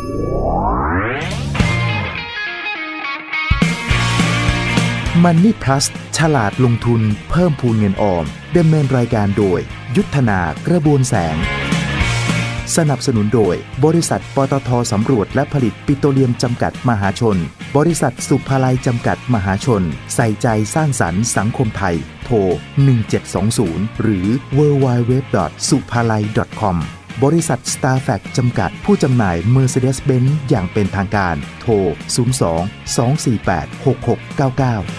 Money Plus ฉลาดลงทุนเพิ่มพูนเงินออมดำเนินรายการโดยยุทธนากระบวนแสงสนับสนุนโดยบริษัทปตท.สำรวจและผลิตปิโตรเลียมจำกัดมหาชนบริษัทสุภาลัยจำกัดมหาชนใส่ใจสร้างสรรค์สังคมไทยโทร1720หรือ www.suphalai.com บริษัท Starfact จำกัดผู้จำหน่าย Mercedes-Benz อย่างเป็นทางการโทร02-248-6699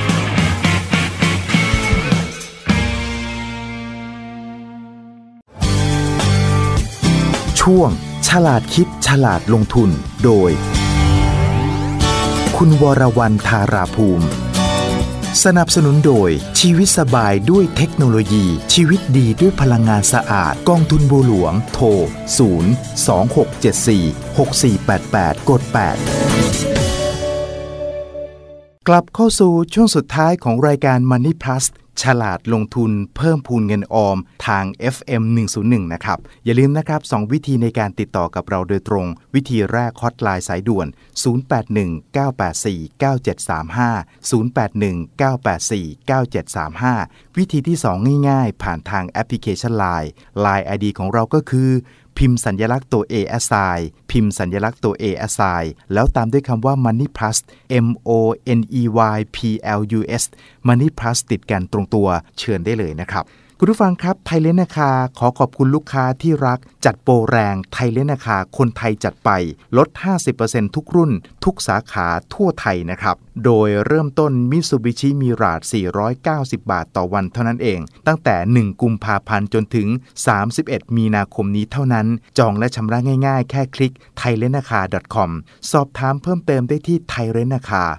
ช่วงฉลาดคิดฉลาดลงทุนโดยคุณวรวรรณธาราภูมิสนับสนุนโดยชีวิตสบายด้วยเทคโนโลยีชีวิตดีด้วยพลังงานสะอาดกองทุนบัวหลวงโทร026746488กด8กลับเข้าสู่ช่วงสุดท้ายของรายการ Money Plusฉลาดลงทุนเพิ่มพูนเงินออมทาง FM 101นะครับอย่าลืมนะครับ2วิธีในการติดต่อกับเราโดยตรงวิธีแรกฮอตไลน์สายด่วน0819849735 วิธีที่2ง่ายๆผ่านทางแอปพลิเคชัน LINE ID ของเราก็คือพิมพ์สัญลักษณ์ตัว A assign พิมพ์สัญลักษณ์ตัว A assign แล้วตามด้วยคำว่า Money Plus MONEYPLUS Money Plus ติดกันตรงตัวเชิญได้เลยนะครับคุณผู้ฟังครับไทยเลนนาคาขอขอบคุณลูกค้าที่รักจัดโปรแรงไทยเลนนาคาคนไทยจัดไปลด 50% ทุกรุ่นทุกสาขาทั่วไทยนะครับโดยเริ่มต้น Mitsubishi Mirage 490 บาทต่อวันเท่านั้นเองตั้งแต่1กุมภาพันธ์จนถึง31มีนาคมนี้เท่านั้นจองและชำระง่ายๆแค่คลิก thailenaka.com สอบถามเพิ่มเติมได้ที่ไทยเลนนาคา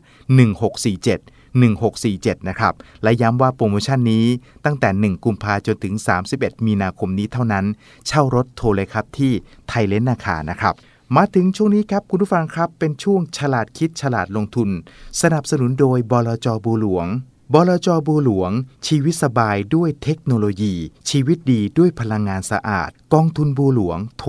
1647นะครับและย้ำว่าโปรโมชั่นนี้ตั้งแต่1กุมภาพันธ์จนถึง31มีนาคมนี้เท่านั้นเช่ารถโทรเลยครับที่ไทยเลนนาคานะครับมาถึงช่วงนี้ครับคุณผู้ฟังครับเป็นช่วงฉลาดคิดฉลาดลงทุนสนับสนุนโดยบลจ.บัวหลวงบลจ.บัวหลวงชีวิตสบายด้วยเทคโนโลยีชีวิตดีด้วยพลังงานสะอาดกองทุนบัวหลวงโทร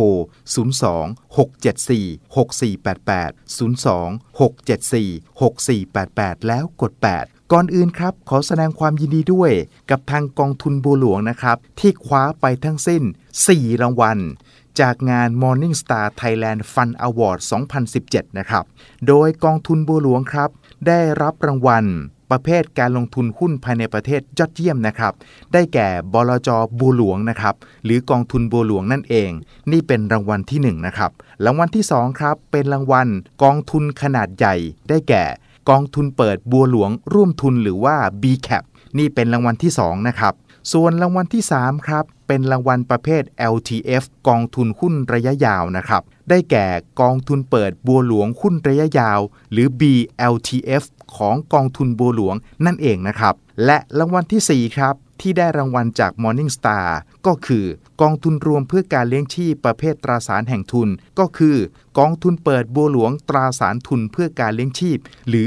02-674-6488 แล้วกด8ก่อนอื่นครับขอแสดงความยินดีด้วยกับทางกองทุนบัวหลวงนะครับที่คว้าไปทั้งสิ้น4รางวัลจากงาน Morning Star Thailand Fund Award 2017นะครับโดยกองทุนบัวหลวงครับได้รับรางวัลประเภทการลงทุนหุ้นภายในประเทศยอดเยี่ยมนะครับได้แก่บลจ.บัวหลวงนะครับหรือกองทุนบัวหลวงนั่นเองนี่เป็นรางวัลที่1นะครับรางวัลที่2ครับเป็นรางวัลกองทุนขนาดใหญ่ได้แก่กองทุนเปิดบัวหลวงร่วมทุนหรือว่า BCAP นี่เป็นรางวัลที่2นะครับส่วนรางวัลที่3ครับเป็นรางวัลประเภท LTF กองทุนหุ้นระยะยาวนะครับได้แก่กองทุนเปิดบัวหลวงหุ้นระยะยาวหรือ BLTF ของกองทุนบัวหลวงนั่นเองนะครับและรางวัลที่4ครับที่ได้รางวัลจาก Morning Star ก็คือกองทุนรวมเพื่อการเลี้ยงชีพประเภทตราสารแห่งทุนก็คือกองทุนเปิดบัวหลวงตราสารทุนเพื่อการเลี้ยงชีพหรือ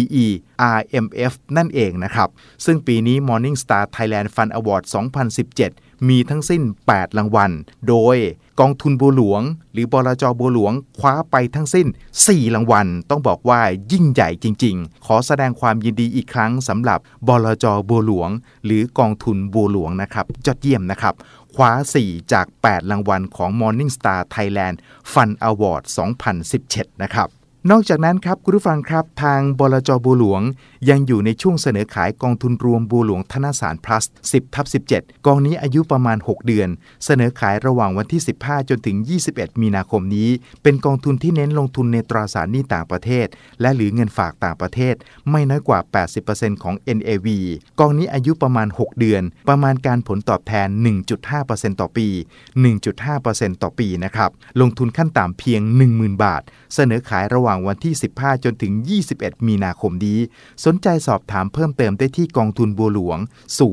BERMF นั่นเองนะครับซึ่งปีนี้ Morning Star Thailand Fund Award 2017มีทั้งสิ้น8รางวัลโดยกองทุนบัวหลวงหรือบลจ.บัวหลวงคว้าไปทั้งสิ้น4รางวัลต้องบอกว่ายิ่งใหญ่จริงๆขอแสดงความยินดีอีกครั้งสำหรับบลจ.บัวหลวงหรือกองทุนบัวหลวงนะครับยอดเยี่ยมนะครับคว้า4จาก8รางวัลของ Morning Star Thailand Fund Award 2017นะครับนอกจากนั้นครับคุณผู้ฟังครับทางบลจ.บัวหลวงยังอยู่ในช่วงเสนอขายกองทุนรวมบัวหลวงธนสาร plus 10/17 กองนี้อายุประมาณ6เดือนเสนอขายระหว่างวันที่15จนถึง21มีนาคมนี้เป็นกองทุนที่เน้นลงทุนในตราสารหนี้ต่างประเทศและหรือเงินฝากต่างประเทศไม่น้อยกว่า 80% ของ NAV กองนี้อายุประมาณ6เดือนประมาณการผลตอบแทน 1.5% ต่อปี 1.5% ต่อปีนะครับลงทุนขั้นต่ำเพียง 10,000 บาทเสนอขายระหว่างวันที่15จนถึง21มีนาคมนี้สนใจสอบถามเพิ่มเติมได้ที่กองทุนบัวหลวง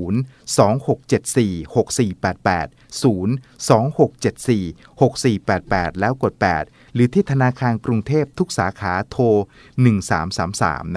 026746488 แล้วกด8หรือที่ธนาคารกรุงเทพทุกสาขาโทร1333นะครับ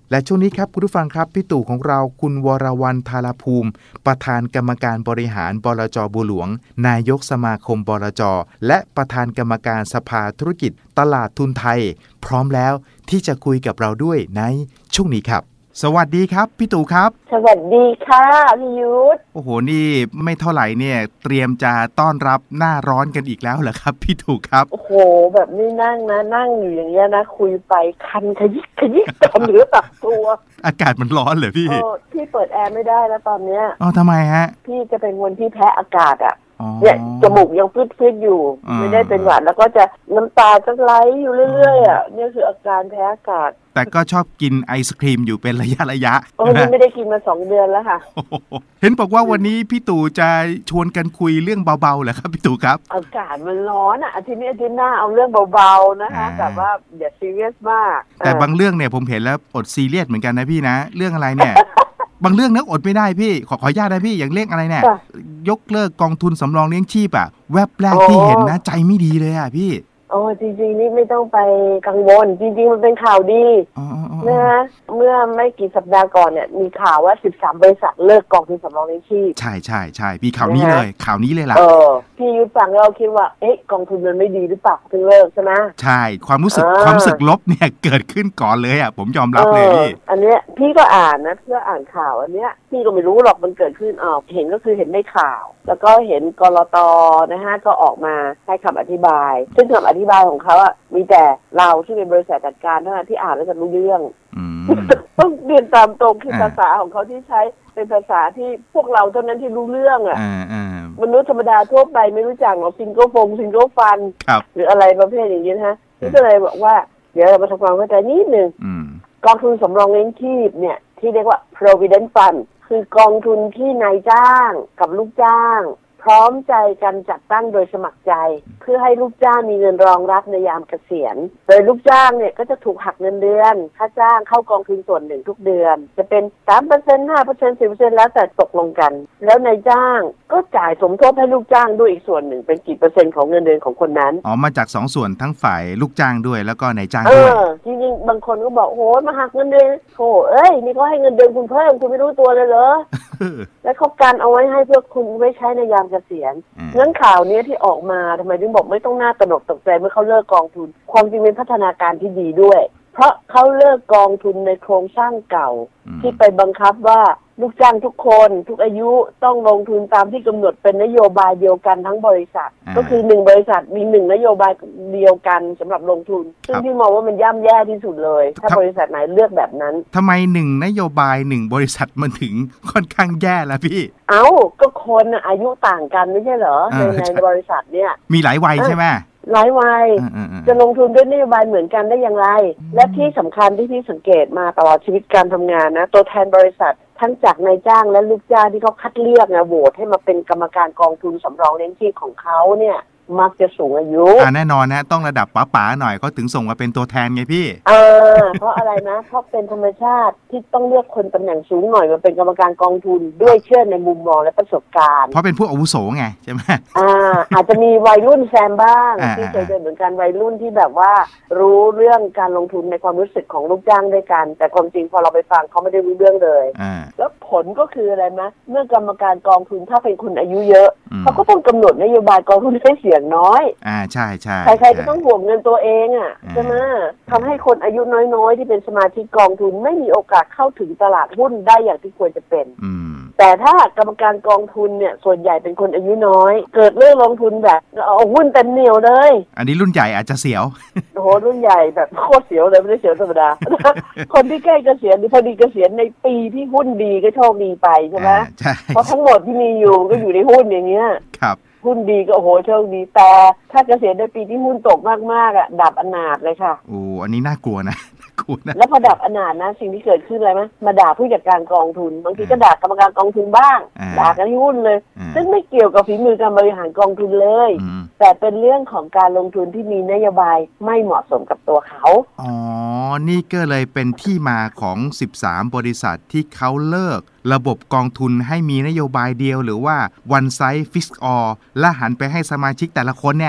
และช่วงนี้ครับคุณผู้ฟังครับพี่ตู่ของเราคุณวรวรรณธารภูมิประธานกรรมการบริหารบลจ.บัวหลวงนายกสมาคมบลจ.และประธานกรรมการสภาธุรกิจตลาดทุนไทยพร้อมแล้วที่จะคุยกับเราด้วยในช่วงนี้ครับสวัสดีครับพี่ตู่ครับสวัสดีค่ะพี่ยุทธโอ้โหนี่ไม่เท่าไหร่เนี่ยเตรียมจะต้อนรับหน้าร้อนกันอีกแล้วเหรอครับพี่ตู่ครับโอ้โหแบบนี้นั่งอยู่อย่างเงี้ยนะคุยไปคันขยิกตามเหลือตักตัวอากาศมันร้อนเหรอพี่พี่เปิดแอร์ไม่ได้แล้วตอนเนี้ยทำไมฮะพี่จะเป็นคนที่แพ้อากาศอ่ะเนี่ยจมูกยังพืดอยู่ไม่ได้เป็นหวัดแล้วก็จะน้ำตาจะไหลอยู่เรื่อยๆอ่ะนี่คืออาการแพ้อากาศแต่ก็ชอบกินไอศครีมอยู่เป็นระยะนี่ไม่ได้กินมา2 เดือนแล้วค่ะเห็นบอกว่าวันนี้พี่ตู่จะชวนกันคุยเรื่องเบาๆเหรอครับพี่ตู่ครับอากาศมันร้อนอ่ะอาทิตย์หน้าเอาเรื่องเบาๆนะคะแบบว่าอย่าซีเรียสมากแต่บางเรื่องเนี่ยผมเห็นแล้วอดซีเรียสเหมือนกันนะพี่นะเรื่องอะไรเนี่ย บางเรื่องนึกอดไม่ได้พี่ขออนุญาตนะพี่อย่างเรื่องอะไรเนี่ยยกเลิกกองทุนสำรองเลี้ยงชีพอ่ะแวบแรกที่เห็นนะใจไม่ดีเลยอ่ะพี่จริงๆนี่ไม่ต้องไปกังวลจริงๆมันเป็นข่าวดีนะฮะเมื่อไม่กี่สัปดาห์ก่อนเนี่ยมีข่าวว่า13 บริษัทเลิกกองทุนสำรองเลี้ยงชีพใช่มีข่าวนี้เลยข่าวนี้เลยล่ะพี่ยุทธฟังเราคิดว่าเอ๊ะกองทุนมันไม่ดีหรือเปล่าถึงเลิกใช่ไหมใช่ความรู้สึกลบเนี่ยเกิดขึ้นก่อนเลยอ่ะผมยอมรับเลยพี่อันเนี้ยพี่ก็อ่านนะเพื่ออ่านข่าวอันเนี้ยพี่ก็ไม่รู้หรอกมันเกิดขึ้นเห็นก็คือเห็นในข่าวแล้วก็เห็นกลต.นะฮะก็ออกมาให้คำอธิบายซึ่งคำอธิบายของเขาอะมีแต่เราที่เป็นบริษัทจัดการเท่านั้นที่อ่านแล้วจะรู้เรื่องต้องเรียนตามตรงคือภาษาของเขาที่ใช้เป็นภาษาที่พวกเราเท่านั้นที่รู้เรื่องอ่ะมนุษย์ธรรมดาทั่วไปไม่รู้จักหรอกซิงเกิลฟันหรืออะไรประเภทอย่างนี้นะฮะที่ก็เลยบอกว่าเดี๋ยวเรามาทำความเข้าใจนิดนึงกองทุนสำรองเลี้ยงชีพเนี่ยที่เรียกว่า provident fund คือกองทุนที่นายจ้างกับลูกจ้างพร้อมใจกันจัดตั้งโดยสมัครใจเพื่อให้ลูกจ้างมีเงินรองรับในยามเกษียณโดยลูกจ้างเนี่ยก็จะถูกหักเงินเดือนค่าจ้างเข้ากองทุนส่วนหนึ่งทุกเดือนจะเป็น 3% 5% 10% แล้วแต่ตกลงกันแล้วนายจ้างก็จ่ายสมทบให้ลูกจ้างด้วยอีกส่วนหนึ่งเป็นกี่เปอร์เซ็นต์ของเงินเดือนของคนนั้นมาจาก2 ส่วนทั้งฝ่ายลูกจ้างด้วยแล้วก็นายจ้างด้วยจริงๆบางคนก็บอกโหมาหักเงินเดือนโอ้นี่ก็ให้เงินเดือนคุณเพิ่มคุณไม่รู้ตัวเลยเหรอ แล้วเขาการเอาไว้ให้เพื่อคุณไว้ใช้ในยามเกษียณงั้นข่าวนี้ที่ออกมาทำไมถึงบอกไม่ต้องน่าตระหนกตกใจเมื่อเขาเลิกกองทุนความจริงเป็นพัฒนาการที่ดีด้วยเพราะเขาเลิกกองทุนในโครงสร้างเก่าที่ไปบังคับว่าลูกจ้างทุกคนทุกอายุต้องลงทุนตามที่กำหนดเป็นนโยบายเดียวกันทั้งบริษัทก็คือ1 บริษัทมี1 นโยบายเดียวกันสำหรับลงทุนซึ่งพี่มองว่ามันย่ำแย่ที่สุดเลยถ้าบริษัทไหนเลือกแบบนั้นทำไม1 นโยบาย1 บริษัทมันถึงค่อนข้างแย่ล่ะพี่ก็คนอายุต่างกันไม่ใช่เหรอในบริษัทเนี่ยมีหลายวัยใช่ไหมหลายวัยจะลงทุนด้วยนโยบายเหมือนกันได้อย่างไรและที่สำคัญที่พี่สังเกตมาตลอดชีวิตการทำงานนะตัวแทนบริษัททั้งจากนายจ้างและลูกจ้างที่เขาคัดเลือกโหวตให้มาเป็นกรรมการกองทุนสำรองเลี้ยงชีพของเขาเนี่ยมักจะสูงอายุแน่นอนนะต้องระดับป๋าหน่อยเขาถึงส่งมาเป็นตัวแทนไงพี่เพราะอะไรนะเพราะเป็นธรรมชาติที่ต้องเลือกคนตำแหน่งสูงหน่อยมาเป็นกรรมการกองทุนด้วยเชื่อในมุมมองและประสบการณ์เพราะเป็นผู้อาวุโสไงใช่ไหมอาจจะมีวัยรุ่นแซมบ้างที่เคยเจอเหมือนกันวัยรุ่นที่แบบว่ารู้เรื่องการลงทุนในความรู้สึกของลูกจ้างด้วยกันแต่ความจริงพอเราไปฟังเขาไม่ได้รู้เรื่องเลยแล้วผลก็คืออะไรนะเมื่อกรรมการกองทุนถ้าเป็นคนอายุเยอะเขาก็ต้องกำหนดนโยบายกองทุนให้เสียงน้อยใช่ใครๆก็ต้องห่วงเงินตัวเองใช่ไหมทำให้คนอายุน้อยๆที่เป็นสมาชิกกองทุนไม่มีโอกาสเข้าถึงตลาดหุ้นได้อย่างที่ควรจะเป็นแต่ถ้ากรรมการกองทุนเนี่ยส่วนใหญ่เป็นคนอายุน้อยเกิดเรื่องลงทุนแบบเอาหุ้นเต็มเหนียวเลยอันนี้รุ่นใหญ่อาจจะเสียวโอ้โหรุ่นใหญ่แบบโคตรเสียวเลยไม่ได้เสียวธรรมดา คนที่ใกล้เกษียณหรือพอดีเกษียณในปีที่หุ้นดีก็โชคดีไปใช่ไหมเพราะทั้งหมดที่มีอยู่ก็อยู่ในหุ้นอย่างเงี้ยครับหุ้นดีก็โอ้โหโชคดีแต่ถ้าเกษียณในปีที่หุ้นตกมากๆดับอนาถเลยค่ะอันนี้น่ากลัวนะแล้วพอดับอนาถนะสิ่งที่เกิดขึ้นอะไรไหมมาด่าผู้จัดการกองทุนบางทีก็ด่ากรรมการกองทุนบ้างด่ากันที่หุ้นเลยซึ่งไม่เกี่ยวกับฝีมือการบริหารกองทุนเลยแต่เป็นเรื่องของการลงทุนที่มีนโยบายไม่เหมาะสมกับตัวเขานี่ก็เลยเป็นที่มาของ13 บริษัทที่เขาเลิกระบบกองทุนให้มีนโยบายเดียวหรือว่า one size fits all และหันไปให้สมาชิกแต่ละคนเนี่ย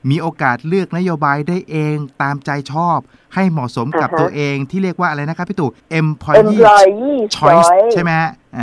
มีโอกาสเลือกนโยบายได้เองตามใจชอบให้เหมาะสมกับตัวเองที่เรียกว่าอะไรนะครับพี่ตู่ employee choice ใช่ไหม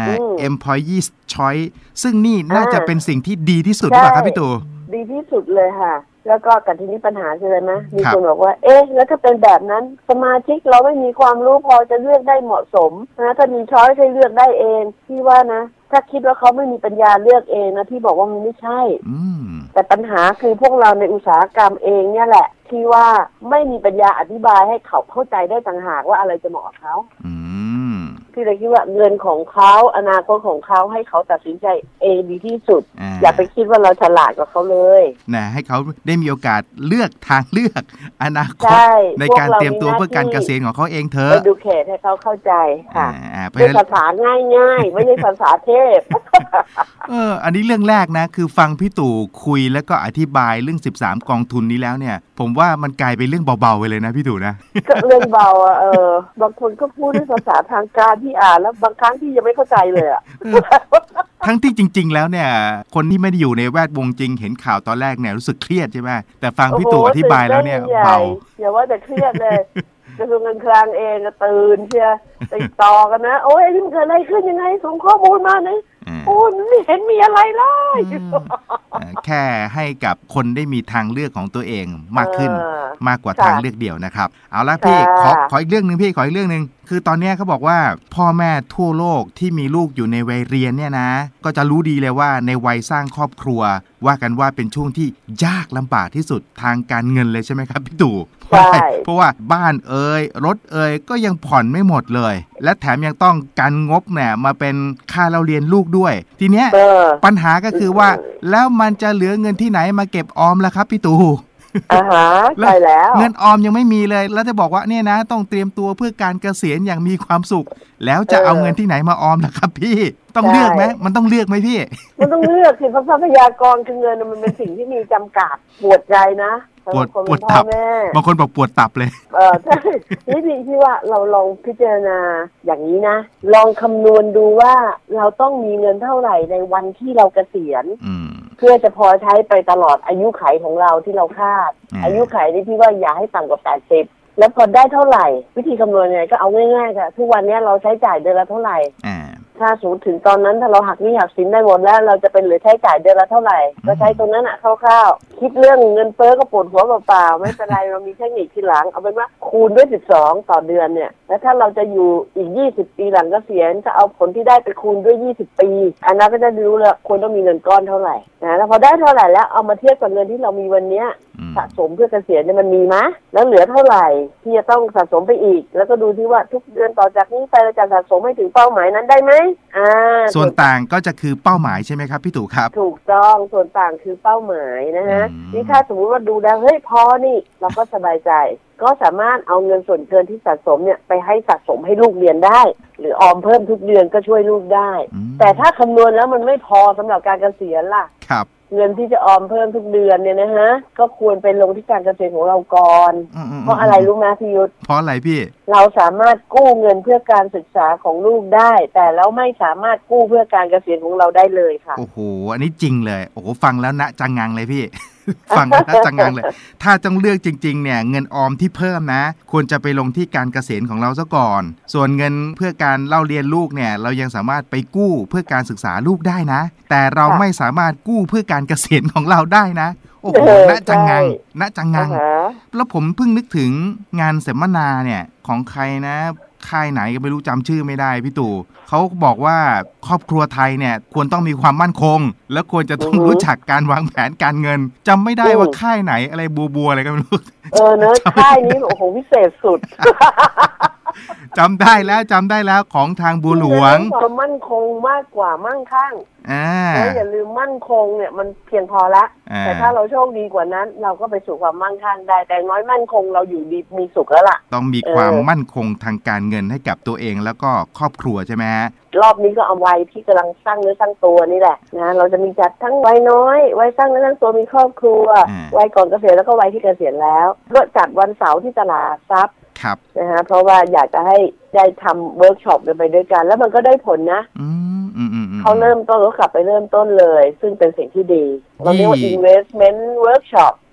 employee choice ซึ่งนี่น่าจะเป็นสิ่งที่ดีที่สุดหรือเปล่าครับพี่ตู่ดีที่สุดเลยค่ะแล้วก็แต่ทีนี้ปัญหาคืออะไรไหมมีคนบอกว่าแล้วถ้าเป็นแบบนั้นสมาชิกเราไม่มีความรู้พอจะเลือกได้เหมาะสมนะถ้ามีช้อยส์ให้เลือกได้เองพี่ว่านะถ้าคิดว่าเขาไม่มีปัญญาเลือกเองนะพี่บอกว่ามันไม่ใช่แต่ปัญหาคือพวกเราในอุตสาหกรรมเองเนี่ยแหละที่ว่าไม่มีปัญญาอธิบายให้เขาเข้าใจได้ต่างหากว่าอะไรจะเหมาะกับเขาพี่เลยคิดว่าเงินของเขาอนาคตของเขาให้เขาตัดสินใจเองดีที่สุด อย่าไปคิดว่าเราฉลาดกว่าเขาเลยนะให้เขาได้มีโอกาสเลือกทางเลือกอนาคตในการเตรียมตัวเพื่อการเกษียณของเขาเองเถอะ educateให้เขาเข้าใจค่ะด้วยภาษาง่ายๆไม่ใช่ภาษาเทพอันนี้เรื่องแรกนะคือฟังพี่ตู่คุยแล้วก็อธิบายเรื่อง13กองทุนนี้แล้วเนี่ยผมว่ามันกลายเป็นเรื่องเบาๆไปเลยนะพี่ตู่นะก็เรื่องเบาบางคนก็พูดด้วยภาษาทางการที่อ่านแล้วบางครั้งที่ยังไม่เข้าใจเลยอ่ะทั้งที่จริงๆแล้วเนี่ยคนที่ไม่ได้อยู่ในแวดวงจริงเห็นข่าวตอนแรกเนี่ยรู้สึกเครียดใช่ไหมแต่ฟังพี่ตู่อธิบายแล้วเนี่ยเบาอย่าว่าแต่เครียดเลยกระทรวงการคลังเองก็ตื่นเชียร์ติดต่อกันนะโอ้ยนี่มันเกิดอะไรขึ้นยังไงส่งข้อมูลมาเนี่ยโอ้ไม่เห็นมีอะไรเลยแค่ให้กับคนได้มีทางเลือกของตัวเองมากขึ้นมากกว่าทางเลือกเดียวนะครับเอาละพี่ขออีกเรื่องนึงพี่ขออีกเรื่องนึงคือตอนนี้เขาบอกว่าพ่อแม่ทั่วโลกที่มีลูกอยู่ในวัยเรียนเนี่ยนะก็จะรู้ดีเลยว่าในวัยสร้างครอบครัวว่ากันว่าเป็นช่วงที่ยากลำบากที่สุดทางการเงินเลยใช่ไหมครับพี่ตู่เพราะว่าบ้านรถก็ยังผ่อนไม่หมดเลยและแถมยังต้องการงบเนี่ยมาเป็นค่าเราเรียนลูกด้วยทีเนี้ยปัญหาก็คือว่าแล้วมันจะเหลือเงินที่ไหนมาเก็บออมล่ะครับพี่ตู่ใช่แล้วเงินออมยังไม่มีเลยแล้วจะบอกว่าเนี่ยนะต้องเตรียมตัวเพื่อการเกษียณอย่างมีความสุขแล้วจะเอาเงินที่ไหนมาออมล่ะครับพี่ต้องเลือกไหมมันต้องเลือกไหมพี่มันต้องเลือกสิเพราะทรัพยากรคือเงินมันเป็นสิ่งที่มีจำกัดปวดใจนะปวดตับบางคนบอกปวดตับเลยใช่นี่พี่ว่าเราลองพิจารณาอย่างนี้นะลองคำนวณดูว่าเราต้องมีเงินเท่าไหร่ในวันที่เราเกษียณเพื่อจะพอใช้ไปตลอดอายุขัยของเราที่เราคาดอายุขัยนี่พี่ว่าอย่าให้ต่ำกว่า80แล้วพอได้เท่าไหร่วิธีคำนวณไงก็เอาง่ายๆค่ะทุกวันนี้เราใช้จ่ายเดือนละเท่าไหร่ถ้าสูงถึงตอนนั้นถ้าเราหักหนี้หักสินได้หมดแล้วเราจะเป็นเหลือใช้จ่ายเดือนละเท่าไหร่ก็ใช้ตรงนั้นคร่าวๆคิดเรื่องเงินเฟ้อก็ปวดหัวเปล่าๆไม่เป็นไรเรามีเทคนิคทีหลังเอาเป็นว่าคูณด้วย12ต่อเดือนเนี่ยแล้วถ้าเราจะอยู่อีก20ปีหลังเกษียณจะเอาผลที่ได้ไปคูณด้วย20ปีอันนั้นก็จะรู้เลยควรต้องมีเงินก้อนเท่าไหร่นะแล้วพอได้เท่าไหร่แล้วเอามาเทียบกับเงินที่เรามีวันนี้สะสมเพื่อเกษียณเนี่ยมันมีมั้ยแล้วเหลือเท่าไหร่ที่จะต้องสะสมไปอีกแล้วก็ดูที่ว่าทุกเดือนต่อจากนี้ไปเราจะสะสมให้ถึงเป้าหมายนั้นได้ไหมส่วนต่างก็จะคือเป้าหมายใช่ไหมครับพี่ตู่ครับถูกต้องส่วนต่างคือเป้าหมายนะฮะนี่ถ้าสมมติว่าดูแล้วเฮ้ยพอนี่เราก็สบายใจก็สามารถเอาเงินส่วนเกินที่สะสมเนี่ยไปให้สะสมให้ลูกเรียนได้หรือออมเพิ่มทุกเดือนก็ช่วยลูกได้แต่ถ้าคำนวณแล้วมันไม่พอสำหรับการเกษียณล่ะครับเงินที่จะออมเพิ่มทุกเดือนเนี่ยนะฮะก็ควรไปลงที่การเกษียณของเราก่อนเพราะอะไรรู้ไหมพี่ยุทธเพราะอะไรพี่เราสามารถกู้เงินเพื่อการศึกษาของลูกได้แต่เราไม่สามารถกู้เพื่อการเกษียณของเราได้เลยค่ะโอ้โหอันนี้จริงเลยโอ้โหฟังแล้วนะจังงังเลยพี่ ฟังแล้วนะจังงังเลยถ้าต้องเลือกจริงๆเนี่ยเงินออมที่เพิ่มนะควรจะไปลงที่การเกษียณของเราซะก่อนส่วนเงินเพื่อการเล่าเรียนลูกเนี่ยเรายังสามารถไปกู้เพื่อการศึกษาลูกได้นะแต่เราไม่สามารถกู้เพื่อการเกษียณของเราได้นะโอ้โหณจังงังณจังงังแล้วผมเพิ่งนึกถึงงานเสวนาเนี่ยของใครนะค่ายไหนก็ไม่รู้จำชื่อไม่ได้พี่ตู่เขาบอกว่าครอบครัวไทยเนี่ยควรต้องมีความมั่นคงและควรจะต้องรู้จักการวางแผนการเงินจำไม่ได้ว่าค่ายไหนอะไรบัวอะไรก็ไม่รู้เนอะค่ายนี้โอ้โหวิเศษสุดจำได้แล้วของทางบัวหลวงความมั่นคงมากกว่ามั่งคั่งอย่าลืมมั่นคงเนี่ยมันเพียงพอละแต่ถ้าเราโชคดีกว่านั้นเราก็ไปสู่ความมั่งคั่งได้แต่น้อยมั่นคงเราอยู่ดีมีสุขแล้วล่ะต้องมีความมั่นคงทางการเงินให้กับตัวเองแล้วก็ครอบครัวใช่ไหมฮะรอบนี้ก็เอาวัยที่กำลังสร้างเนื้อสร้างตัวนี่แหละนะเราจะมีจัดทั้งวัยน้อยวัยสร้างเนื้อสร้างตัวมีครอบครัววัยก่อนเกษียณแล้วก็วัยที่เกษียณแล้วก็จัดวันเสาร์ที่ตลาดทรัพย์นะฮะเพราะว่าอยากจะให้ได้ทำเวิร์กช็อปไปด้วยกันแล้วมันก็ได้ผลนะเขาเริ่มต้นก็กลับไปเริ่มต้นเลยซึ่งเป็นสิ่งที่ดีเราเรียกว่า investment workshop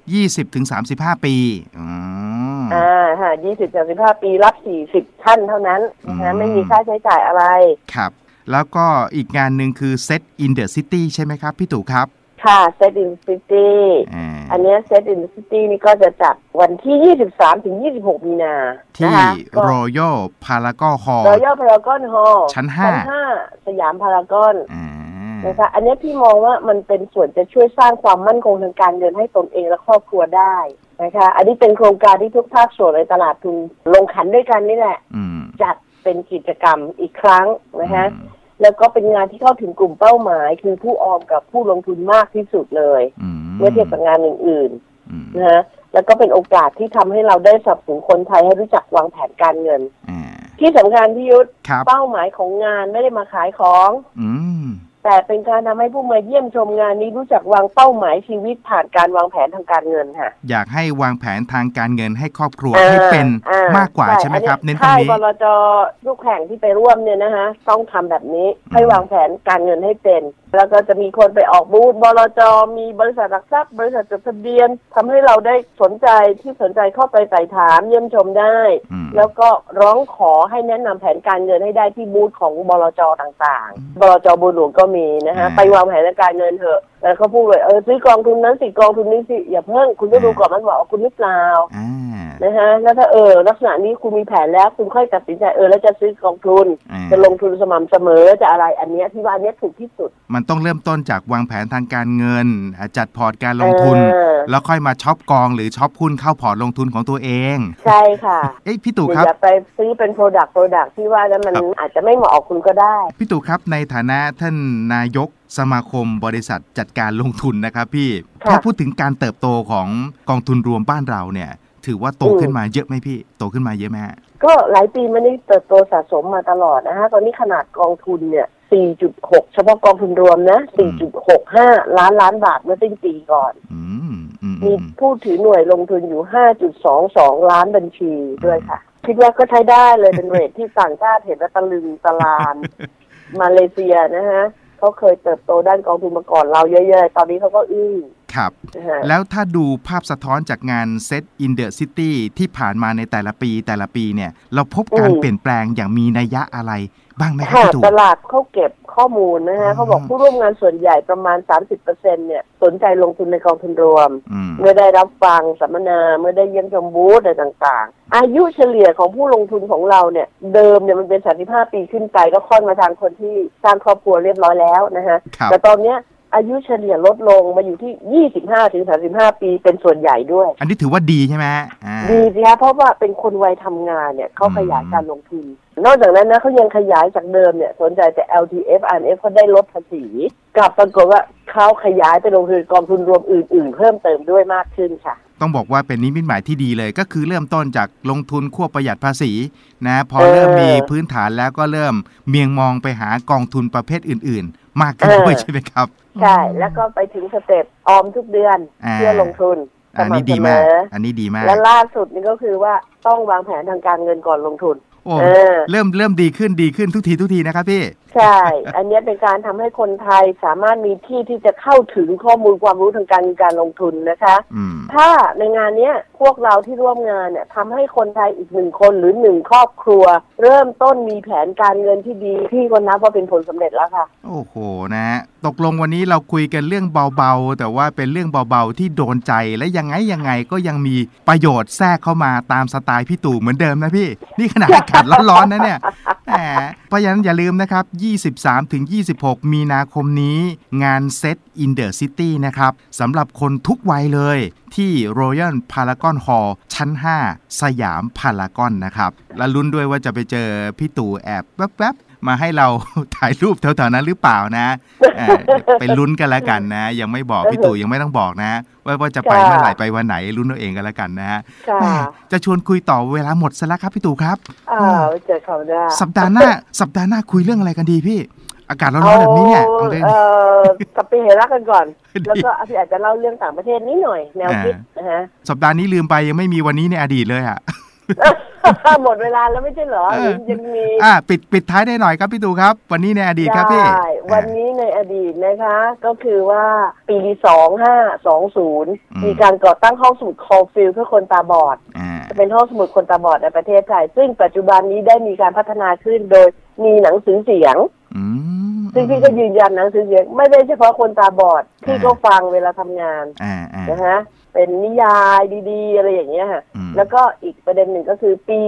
20-35 ปีค่ะ20-35 ปีรับ40ท่านเท่านั้นนะไม่มีค่าใช้จ่ายอะไรครับแล้วก็อีกงานหนึ่งคือ Set in the City ใช่ไหมครับพี่ตู่ครับค่ะ Set in the City อันนี้ Set in the City นี่ก็จะจัดวันที่23-26 มีนาที่ Royal Paragon Hall Royal Paragon Hall ชั้น 5สยามพารากอนนะคะอันนี้พี่มองว่ามันเป็นส่วนจะช่วยสร้างความมั่นคงทางการเงินให้ตนเองและครอบครัวได้นะคะอันนี้เป็นโครงการที่ทุกภาคส่วนในตลาดทุนลงขันด้วยกันนี่แหละจัดเป็นกิจกรรมอีกครั้งนะคะแล้วก็เป็นงานที่เข้าถึงกลุ่มเป้าหมายคือผู้ออมกับผู้ลงทุนมากที่สุดเลยเมื่อเทียบกับงานอื่นๆนะฮะแล้วก็เป็นโอกาสที่ทำให้เราได้สนับสนุนคนไทยให้รู้จักวางแผนการเงินที่สำคัญพี่ยุทธเป้าหมายของงานไม่ได้มาขายของแต่เป็นการทำให้ผู้มาเยี่ยมชมงานนี้รู้จักวางเป้าหมายชีวิตผ่านการวางแผนทางการเงินค่ะอยากให้วางแผนทางการเงินให้ครอบครัวให้เป็นมากกว่าใช่ไหมครับเน้นตรงนี้บลจ.ลูกแข่งที่ไปร่วมเนี่ยนะคะต้องทำแบบนี้ให้วางแผนการเงินให้เป็นแล้วก็จะมีคนไปออกบูธบลจ.มีบริษัทหลักทรัพย์บริษัทจดทะเบียนทำให้เราได้สนใจเข้าไปไต่ถามเยี่ยมชมได้แล้วก็ร้องขอให้แนะนำแผนการเงินให้ได้ที่บูธของบลจ.ต่างๆบลจ.บัวหลวงก็มีนะคะไปวางแผนการเงินเถอะแล้วเขาพูดเลยซื้อกองทุนนั้นสิกองทุนนี้สิอย่าเพิ่งคุณต้องดูก่อนมันบอกคุณหรือเปล่านะฮะแล้วถ้าลักษณะนี้คุณมีแผนแล้วคุณค่อยตัดสินใจแล้วจะซื้อกองทุนจะลงทุนสม่ำเสมอจะอะไรอันนี้ที่ว่าอันนี้ถูกที่สุดมันต้องเริ่มต้นจากวางแผนทางการเงินจัดพอร์ตการลงทุนแล้วค่อยมาช็อปกองหรือช็อปหุ้นเข้าพอร์ตลงทุนของตัวเองใช่ค่ะพี่ตู่ครับอย่าไปซื้อเป็น product ที่ว่าแล้วมันอาจจะไม่เหมาะกับคุณก็ได้พี่ตู่ครับในฐานะท่านนายกสมาคมบริษัทจัดการลงทุนนะครับพี่ถ้าพูดถึงการเติบโตของกองทุนรวมบ้านเราเนี่ยถือว่าโตขึ้นมาเยอะไหมพี่โตขึ้นมาเยอะไหมก็หลายปีมันได้เติบโตสะสมมาตลอดนะฮะตอนนี้ขนาดกองทุนเนี่ย 4.6 เฉพาะกองทุนรวมนะ 4.65 ล้านบาทเมื่อสิ้นปีก่อนมีผู้ถือหน่วยลงทุนอยู่ 5.22 ล้านบัญชีด้วยค่ะคิดว่าก็ใช้ได้เลยเป็นเรทที่ต่างชาติเห็นแล้วตะลึงตะลานมาเลเซียนะฮะเขาเคยเติบโตด้านกองทุนมาก่อนเราเยอะๆตอนนี้เขาก็อึ้งครับแล้วถ้าดูภาพสะท้อนจากงาน Set in the City ที่ผ่านมาในแต่ละปีเนี่ยเราพบการเปลี่ยนแปลงอย่างมีนัยยะอะไรบ้างไหมครับพี่ตู่ตลาดเขาเก็บข้อมูลนะฮะเขาบอกผู้ร่วมงานส่วนใหญ่ประมาณ 30% เนี่ยสนใจลงทุนในกองทุนรวมเมื่อได้รับฟังสัมมนาเมื่อได้เยี่ยมชมบูธอะไรต่างๆอายุเฉลี่ยของผู้ลงทุนของเราเนี่ยเดิมเนี่ยมันเป็น35 ปีขึ้นไปก็ค่อนมาทางคนที่สร้างครอบครัวเรียบร้อยแล้วนะฮะแต่ตอนเนี้ยอายุเฉลี่ยลดลงมาอยู่ที่ 25-35 ปีเป็นส่วนใหญ่ด้วยอันนี้ถือว่าดีใช่ไหมดีสิคะเพราะว่าเป็นคนวัยทำงานเนี่ยเขาขยายการลงทุนนอกจากนั้นนะเขายังขยายจากเดิมเนี่ยสนใจแต่ LTF RMF เขาได้ลดภาษีกลับปรากฏว่าเขาขยายไปลงทุนกองทุนรวมอื่นๆเพิ่มเติมด้วยมากขึ้นค่ะต้องบอกว่าเป็นนิมิตหมายที่ดีเลยก็คือเริ่มต้นจากลงทุนควบประหยัดภาษีนะพอเริ่มมีพื้นฐานแล้วก็เริ่มเมียงมองไปหากองทุนประเภทอื่นๆมากขึ้นด้วยใช่ไหมครับใช่แล้วก็ไปถึงสเต็ปออมทุกเดือนเพื่อลงทุนอันนี้ดีมากและล่าสุดนี่ก็คือว่าต้องวางแผนทางการเงินก่อนลงทุนเริ่มดีขึ้นทุกทีนะครับพี่ใช่ อันนี้เป็นการทำให้คนไทยสามารถมีที่จะเข้าถึงข้อมูลความรู้ทางการลงทุนนะคะถ้าในงานนี้พวกเราที่ร่วมงานเนี่ยทำให้คนไทยอีก1 คนหรือ1 ครอบครัวเริ่มต้นมีแผนการเงินที่ดีที่คนนับว่าเป็นผลสำเร็จแล้วค่ะโอ้โหนะตกลงวันนี้เราคุยกันเรื่องเบาๆแต่ว่าเป็นเรื่องเบาๆที่โดนใจและยังไงก็ยังมีประโยชน์แทรกเข้ามาตามสไตล์พี่ตู่เหมือนเดิมนะพี่นี่ขนาดอากาศร้อนๆนะเนี่ยเพราะฉะนั้นอย่าลืมนะครับ23-26 มีนาคมนี้งาน Set in the City นะครับสำหรับคนทุกวัยเลยที่ Royal Paragon Hall ชั้น 5 สยามพารากอนนะครับและลุ้นด้วยว่าจะไปเจอพี่ตู่แอบแวบๆมาให้เราถ่ายรูปแถวๆนั้นหรือเปล่านะไปลุ้นกันแล้วกันนะยังไม่บอกพี่ตู่ยังไม่ต้องบอกนะว่าจะไปเมื่อไหร่ไปวันไหนลุ้นเอาเองกันแล้วกันนะฮะจะชวนคุยต่อเวลาหมดซะแล้วครับพี่ตู่ครับเจอเขาได้สัปดาห์หน้าคุยเรื่องอะไรกันดีพี่อากาศร้อนๆแบบนี้เนี่ยกลับไปเหรักกันก่อนแล้วก็พี่อาจจะเล่าเรื่องต่างประเทศนิดหน่อยแนวคิดนะฮะสัปดาห์นี้ลืมไปยังไม่มีวันนี้ในอดีตเลยอ่ะหมดเวลาแล้วไม่ใช่เหรอยังมีปิดท้ายได้หน่อยครับพี่ตู่ครับวันนี้ในอดีตครับพี่วันนี้ในอดีตนะคะก็คือว่าปี 2520มีการก่อตั้งห้องสมุดคอลฟิลเพื่อคนตาบอดจะเป็นห้องสมุดคนตาบอดในประเทศไทยซึ่งปัจจุบันนี้ได้มีการพัฒนาขึ้นโดยมีหนังสือเสียงซึ่งพี่ก็ยืนยันหนังสือเสียงไม่ได้เฉพาะคนตาบอดพี่ก็ฟังเวลาทำงานนะฮะเป็นนิยายดีๆอะไรอย่างเงี้ยค่ะแล้วก็อีกประเด็นหนึ่งก็คือปี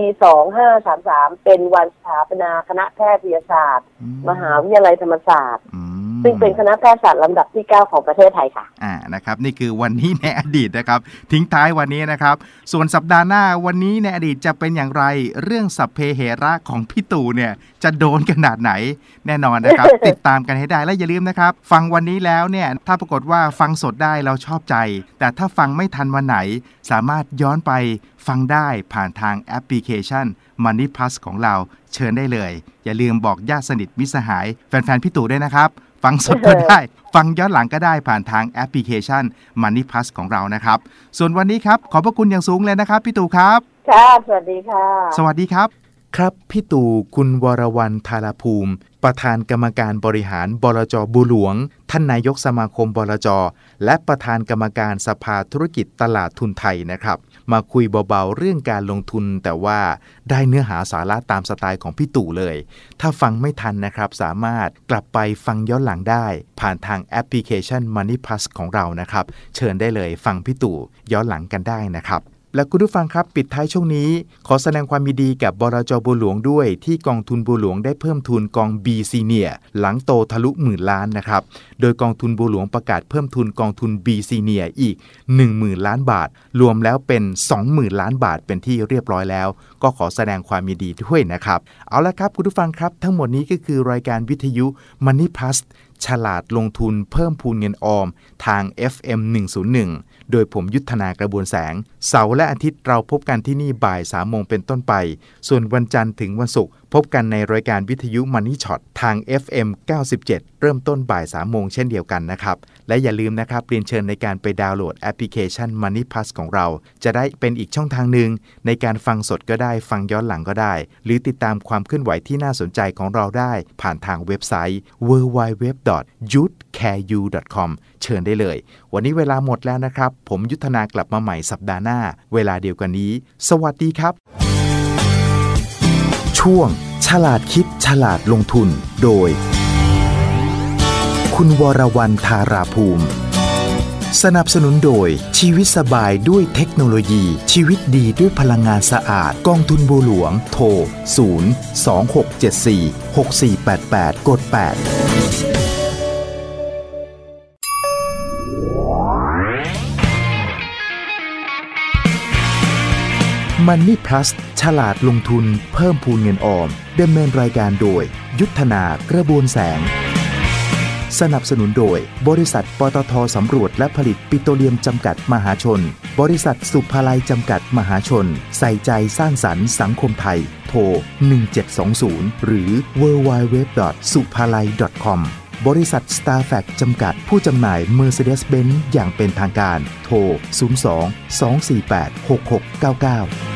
2533เป็นวันสถาปนาคณะแพทยศาสตร์มหาวิทยาลัยธรรมศาสตร์ซึ่งเป็นคณะแพทยศาสตร์ลำดับที่9ของประเทศไทยค่ะนะครับนี่คือวันนี้ในอดีตนะครับทิ้งท้ายวันนี้นะครับส่วนสัปดาห์หน้าวันนี้ในอดีตจะเป็นอย่างไรเรื่องสัพเพเหระของพี่ตู่เนี่ยจะโดนขนาดไหนแน่นอนนะครับ ติดตามกันให้ได้และอย่าลืมนะครับฟังวันนี้แล้วเนี่ยถ้าปรากฏว่าฟังสดได้เราชอบใจแต่ถ้าฟังไม่ทันวันไหนสามารถย้อนไปฟังได้ผ่านทางแอปพลิเคชัน Money Plus ของเราเชิญได้เลยอย่าลืมบอกญาติสนิทมิตรสหายแฟนๆพี่ตู่ด้วยนะครับฟังสดก็ได้ฟังย้อนหลังก็ได้ผ่านทางแอปพลิเคชัน Money Plus ของเรานะครับส่วนวันนี้ครับขอบพระคุณอย่างสูงเลยนะครับพี่ตู่ครับค่ะสวัสดีค่ะสวัสดีครับครับพี่ตู่คุณวรวรรณ ธารภูมิประธานกรรมการบริหารบลจ.บัวหลวงท่านนายกสมาคมบลจ.และประธานกรรมการสภาธุรกิจตลาดทุนไทยนะครับมาคุยเบาๆเรื่องการลงทุนแต่ว่าได้เนื้อหาสาระตามสไตล์ของพี่ตู่เลยถ้าฟังไม่ทันนะครับสามารถกลับไปฟังย้อนหลังได้ผ่านทางแอปพลิเคชัน Money Plus ของเรานะครับเชิญได้เลยฟังพี่ตู่ย้อนหลังกันได้นะครับและคุณผู้ฟังครับปิดท้ายช่วงนี้ขอแสดงความยินดีกับบลจ.บัวหลวงด้วยที่กองทุนบัวหลวงได้เพิ่มทุนกอง B Senior หลังโตทะลุ10,000 ล้านนะครับโดยกองทุนบัวหลวงประกาศเพิ่มทุนกองทุน B Senior อีก 10,000 ล้านบาทรวมแล้วเป็น 20,000 ล้านบาทเป็นที่เรียบร้อยแล้วก็ขอแสดงความยินดีด้วยนะครับเอาละครับคุณผู้ฟังครับทั้งหมดนี้ก็คือรายการวิทยุ Money Plus ฉลาดลงทุนเพิ่มพูนเงินออมทาง FM 101โดยผมยุทธนากระบวนแสงเสาร์และอาทิตย์เราพบกันที่นี่บ่าย 3 โมงเป็นต้นไปส่วนวันจันทร์ถึงวันศุกร์พบกันในรายการวิทยุ Money Shot ทาง FM 97เริ่มต้นบ่าย 3 โมงเช่นเดียวกันนะครับและอย่าลืมนะครับเรียนเชิญในการไปดาวน์โหลดแอปพลิเคชัน Money Plus ของเราจะได้เป็นอีกช่องทางหนึ่งในการฟังสดก็ได้ฟังย้อนหลังก็ได้หรือติดตามความเคลื่อนไหวที่น่าสนใจของเราได้ผ่านทางเว็บไซต์ www.youthcareu.com เชิญได้เลยวันนี้เวลาหมดแล้วนะครับผมยุทธนากลับมาใหม่สัปดาห์หน้าเวลาเดียวกันนี้สวัสดีครับช่วงฉลาดคิดฉลาดลงทุนโดยคุณวรวรรณ ธาราภูมิสนับสนุนโดยชีวิตสบายด้วยเทคโนโลยีชีวิตดีด้วยพลังงานสะอาดกองทุนบัวหลวงโทร026746488กด8Money Plus ฉลาดลงทุนเพิ่มพูนเงินออมดำเนินรายการโดยยุทธนากระบวนแสงสนับสนุนโดยบริษัทปตท.สำรวจและผลิตปิโตรเลียมจำกัดมหาชนบริษัทสุภาลัยจำกัดมหาชนใส่ใจสร้างสรรค์สังคมไทยโทร1720หรือ www.suphalai.com บริษัท Starfact จำกัดผู้จำหน่าย Mercedes-Benz อย่างเป็นทางการโทร02 248 6699